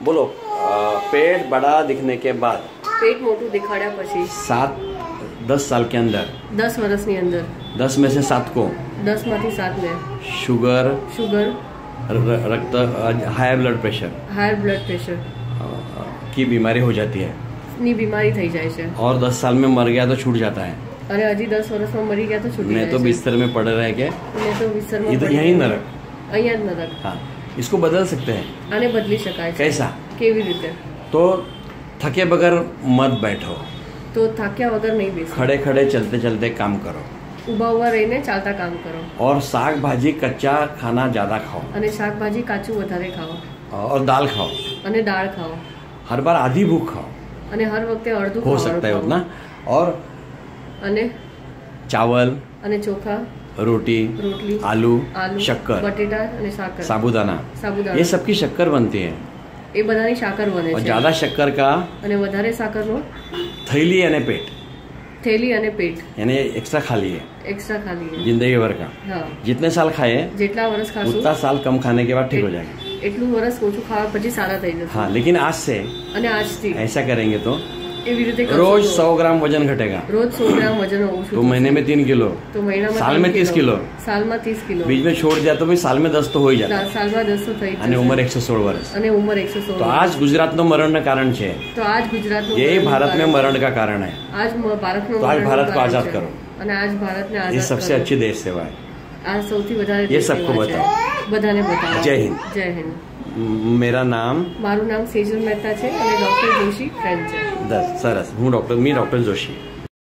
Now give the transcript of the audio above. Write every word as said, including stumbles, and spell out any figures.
बोलो पेट बड़ा दिखने के बाद पेट मोटू दिखाड़ा पछी सात दस साल के अंदर दस वर्षની અંદર दस में से सात को दस માંથી सात ने शुगर शुगर रक्त high blood pressure high blood pressure की बीमारी हो जाती है ની बीमारी થઈ જાય છે और दस साल में मर गया तो छूट जाता है। अरे हजी दस वर्ष में मरी गया तो छूट मैं तो बिस्तर में पड़े रह के मैं तो बिस्तर में यही नरक અહીંયા જ નરક। हाँ इसको बदल सकते हैं। आने बदली शकाय છે। कैसा केवी रीते? तो थके बगैर मत बैठो, तो थाक्या वगर नहीं बेसो, खड़े खड़े चलते चलते काम करो, उभा उभा रहीने चालता काम करो और साग भाजी कच्चा खाना ज्यादा खाओ अने शाक भाजी काचू वधारे खाओ और दाल खाओ अने दाल खाओ। हर बार आधी भूख खाओ अने हर वक्त अर्धु हो सकता है उतना और अने चावल अने चोखा रोटी रोटली आलू आलू शक्कर बटेटा अने साकर साबुदाना साबुदाना ये सबकी शक्कर बनती है। ए बधानी साकर बने और छे। ज्यादा शक्कर का अने वधारे साकरनो थैली यानी पेट थैली अने पेट यानी एक्स्ट्रा खा लिए एक्स्ट्रा खा लिए जिंदगी भर का। हाँ जितने साल खाए जेटला वर्ष खाशो उतना साल कम खाने के बाद ठीक हो जाएगा। एटलू वर्ष ओछું ખાવા પછી સારા થઈ જશે। हाँ लेकिन आज से અને આજથી ऐसा करेंगे तो એવી રીતે रोज सौ ग्राम वजन घटेगा, रोज सौ ग्राम वजन ओछું तो महीने में तीन किलो, तो महीना में साल में तीस किलो, साल में तीस किलो बीच में छोड़ दिया तो भी साल में दस तो हो ही जाता। साल में दस तो થઈ અને ઉંમર એકસો સોળ વર્ષ। અને ઉંમર એકસો સોળ। तो आज गुजरात नो मरण का कारण है, तो आज गुजरात नो यही भारत में मरण का कारण है। आज भारत में तो आज भारत को आजाद करो, અને आज भारत ने आजाद ये सबसे अच्छी देश सेवा है। आज सौથી વધારે ये सबको बताओ, બધાને बताओ। जय हिंद। जय हिंद। मेरा नाम મારું નામ સેજલ મહેતા છે અને ડોક્ટર જોશી ફ્રેન્ડ છે। દસ સરસ, હું ડોક્ટર મી ડોક્ટર જોશી।